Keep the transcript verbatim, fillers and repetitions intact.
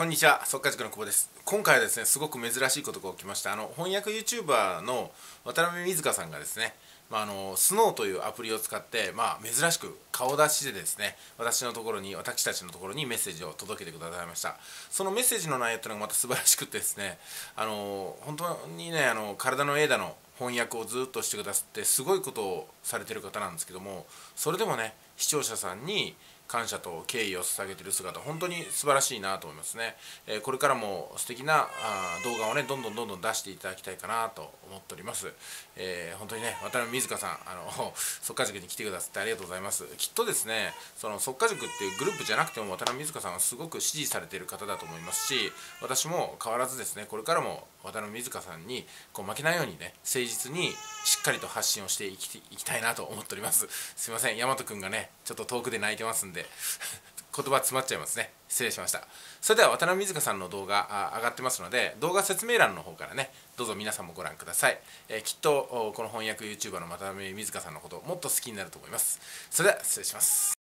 こんにちは、速稼塾の久保です。今回はですね、すごく珍しいことが起きました。あの翻訳 YouTuber の渡辺瑞香さんがですね、まあ、あのスノーというアプリを使って、まあ、珍しく顔出しでですね、私のところに、私たちのところにメッセージを届けてくださいました。そのメッセージの内容というのがまた素晴らしくてですね、あの本当にね、あの体のエーダの翻訳をずっとしてくださって、すごいことをされてる方なんですけども、それでもね、視聴者さんに感謝と敬意を捧げている姿、本当に素晴らしいなと思いますね。えーこれからも素敵なあー動画をね、どんどんどんどん出していただきたいかなと思っております。えー本当にね、渡辺瑞香さん、あの速稼塾に来てくださってありがとうございます。きっとですね、その速稼塾っていうグループじゃなくても渡辺瑞香さんはすごく支持されている方だと思いますし、私も変わらずですね、これからも渡辺瑞香さんにこう負けないようにね、誠実にしっかりと発信をしていきいきたいなと思っております。すいません、大和くんがね、ちょっと遠くで泣いてますんで言葉詰まっちゃいますね。失礼しました。それでは渡辺瑞香さんの動画上がってますので、動画説明欄の方からね、どうぞ皆さんもご覧ください。えーきっとこの翻訳 YouTuber の渡辺瑞香さんのことをもっと好きになると思います。それでは失礼します。